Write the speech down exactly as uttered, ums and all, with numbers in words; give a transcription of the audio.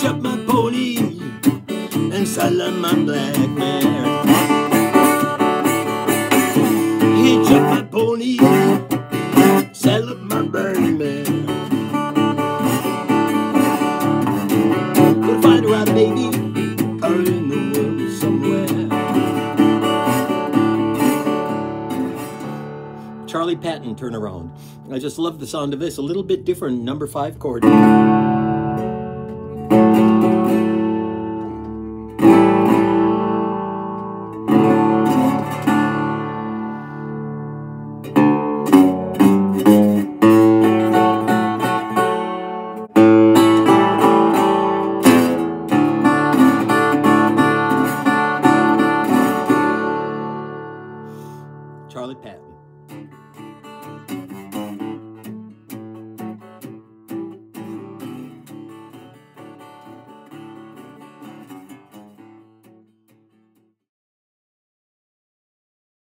hitch up my pony and saddle my black mare. Hitch up my pony, saddle up my black mare. Gonna find a ride, baby, out in the world somewhere. Charlie Patton, Turn Around. I just love the sound of this. A little bit different, number five chord. Charlie Patton.